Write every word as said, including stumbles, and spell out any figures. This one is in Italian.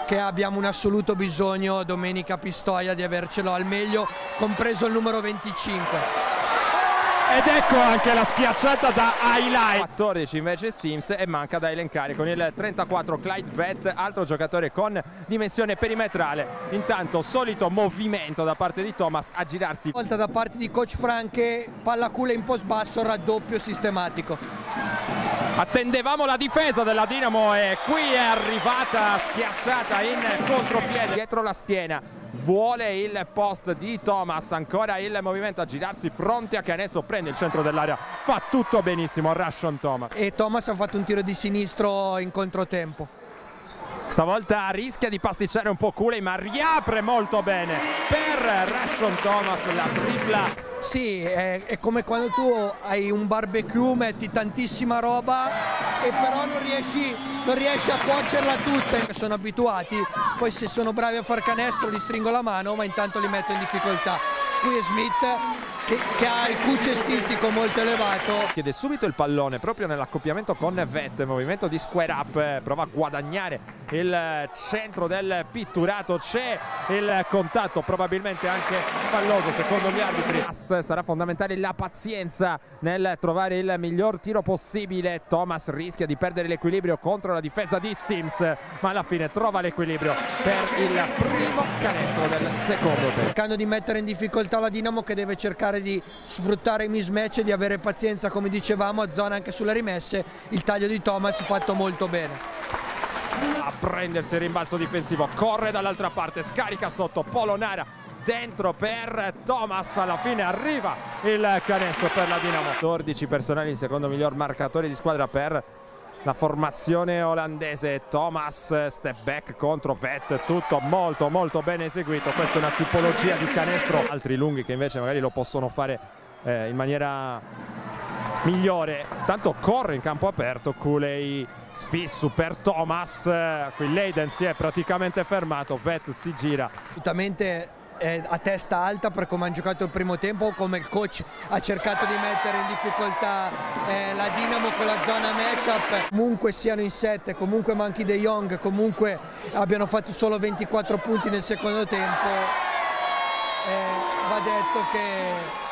che abbiamo un assoluto bisogno domenica a Pistoia di avercelo al meglio, compreso il numero venticinque. Ed ecco anche la schiacciata da highlight. quattordici invece Sims, e manca da elencare con il trentaquattro Clyde Vett, altro giocatore con dimensione perimetrale. Intanto solito movimento da parte di Thomas a girarsi. Volta da parte di coach Franche, palla culla in post basso, raddoppio sistematico. Attendevamo la difesa della Dinamo e qui è arrivata schiacciata in contropiede dietro la schiena. Vuole il post di Thomas, ancora il movimento a girarsi fronte a Canestro, prende il centro dell'area, fa tutto benissimo Rashon Thomas. E Thomas ha fatto un tiro di sinistro in controtempo. Stavolta rischia di pasticciare un po' Cooley, ma riapre molto bene per Rashon Thomas la tripla. Sì, è, è come quando tu hai un barbecue, metti tantissima roba e però non riesci, non riesci a cuocerla tutta. Sono abituati, poi se sono bravi a far canestro li stringo la mano, ma intanto li metto in difficoltà. Qui è Smith che, che ha il Q cestistico molto elevato. Chiede subito il pallone proprio nell'accoppiamento con Vett, movimento di square up, prova a guadagnare il centro del pitturato, c'è il contatto probabilmente anche falloso secondo gli arbitri. Sarà fondamentale la pazienza nel trovare il miglior tiro possibile. Thomas rischia di perdere l'equilibrio contro la difesa di Sims, ma alla fine trova l'equilibrio per il primo canestro del secondo tempo. Cercando di mettere in difficoltà la Dinamo, che deve cercare di sfruttare i mismatch e di avere pazienza, come dicevamo, a zona anche sulle rimesse. Il taglio di Thomas fatto molto bene. A prendersi il rimbalzo difensivo, corre dall'altra parte, scarica sotto, Polonara dentro per Thomas, alla fine arriva il canestro per la Dinamo. quattordici personali, il secondo miglior marcatore di squadra per la formazione olandese. Thomas, step back contro Vett, tutto molto molto bene eseguito. Questa è una tipologia di canestro, altri lunghi che invece magari lo possono fare eh, in maniera migliore. Tanto corre in campo aperto Cooley, Spissu per Thomas, qui Leiden si è praticamente fermato, Vett si gira. Assolutamente eh, a testa alta per come hanno giocato il primo tempo, come il coach ha cercato di mettere in difficoltà eh, la Dinamo con la zona matchup. Comunque siano in sette, comunque manchi De Jong, comunque abbiano fatto solo ventiquattro punti nel secondo tempo, eh, va detto che